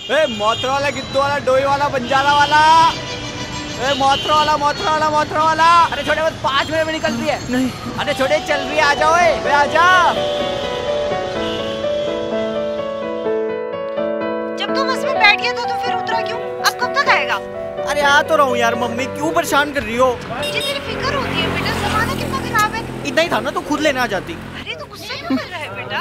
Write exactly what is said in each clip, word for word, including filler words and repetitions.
ए Mothra वाला, गिद्दू वाला, डोई वाला, बंजारा वाला, ए Mothrowala, Mothrowala, Mothrowala. अरे छोटे बस पाँच मिनट में निकल रही है। नहीं अरे छोटे चल रही है, आ जाओ ए, आ जा। जब तू बस में बैठ गया तो, तो फिर उतरा क्यों? अब कब तक आएगा? अरे आ तो रहा हूँ यार, मम्मी क्यों परेशान कर रही हो? मुझे तेरी फिक्र होती है बेटा, जमाना कितना खराब है। इतना ही था ना तो खुद लेने आ जाती। अरे तू गुस्सा क्यों कर रहा है बेटा?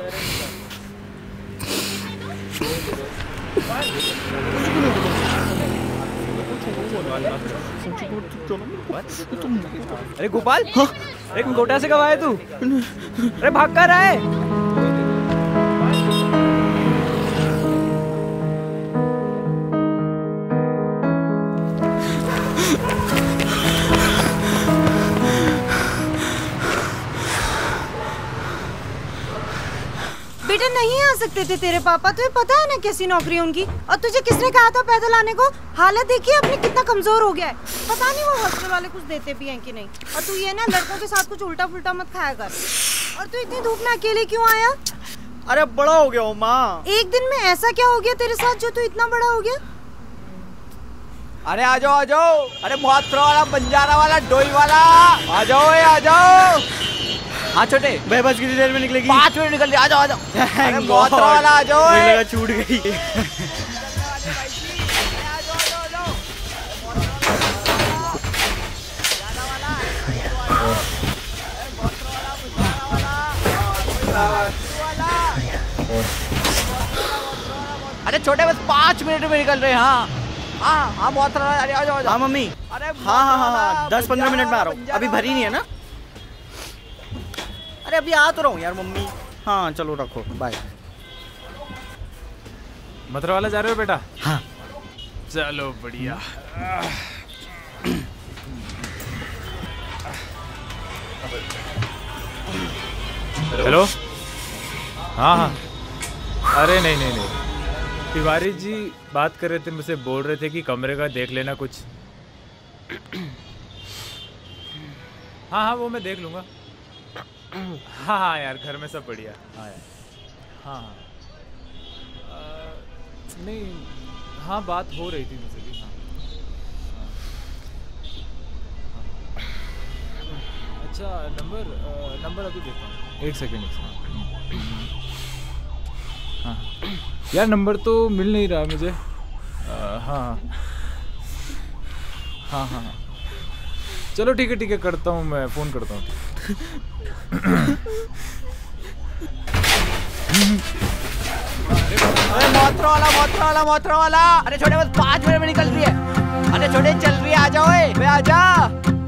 अरे गोपाल, हाँ? अरे गोटा से कब आया तू? अरे भाग कर रहा है? बेटा नहीं आ सकते थे तेरे पापा, तुझे पता है ना कैसी नौकरी है उनकी। और तुझे किसने कहा था पैदल आने को? हालत देखिए अपनी कितना कमजोर हो गया है। पता नहीं वो हॉस्टल वाले कुछ देते भी हैं कि नहीं। और तू ये ना लड़कों के साथ कुछ उल्टा फुल्टा मत खाया कर। और तू इतनी धूप में अकेले क्यों आया? अरे बड़ा हो गया हूँ माँ। एक दिन में ऐसा क्या हो गया तेरे साथ जो तू इतना बड़ा हो गया? अरे आ जाओ आ जाओ। अरे मोथरा वाला, बंजारा वाला, डोई वाला, आ जाओ ए, आ जाओ। हाँ छोटे, भाई बस कितनी देर में निकलेगी? पाँच मिनट निकल रही, आ जाओ आ जाओ। अरे मोथरा वाला आ जाओ। मुझे लगा छूट गई। अरे छोटे बस पाँच मिनट में निकल रहे हैं। हाँ हाँ हाँ मोथरा, अरे आ जाओ। हाँ मम्मी। अरे हाँ हाँ हाँ हाँ दस पंद्रह मिनट में आ रहा हूँ, अभी भरी नहीं है ना। अरे अभी आ तो रहा हूँ यार मम्मी। हाँ चलो रखो, बाय। मोथरा वाला जा रहे हो बेटा? हाँ चलो बढ़िया। हेलो। हाँ हाँ अरे नहीं नहीं नहीं, तिवारी जी बात कर रहे थे, मुझसे बोल रहे थे कि कमरे का देख लेना कुछ। हाँ हाँ वो मैं देख लूँगा। हाँ हाँ यार घर में सब बढ़िया। हाँ यार हाँ हाँ नहीं हाँ बात हो रही थी मुझसे भी। हाँ हाँ अच्छा नंबर नंबर अभी देता हूँ, एक सेकेंड। हाँ यार नंबर तो मिल नहीं रहा मुझे। हाँ हाँ हाँ हाँ चलो ठीक है ठीक है, करता हूँ मैं, फ़ोन करता हूँ। अरे मोथरा वाला, मोथरा वाला, मोथरा वाला। अरे छोटे बस पाँच मिनट में निकल रही है। अरे छोटे चल रही है, आ जाओ ए, आ जा।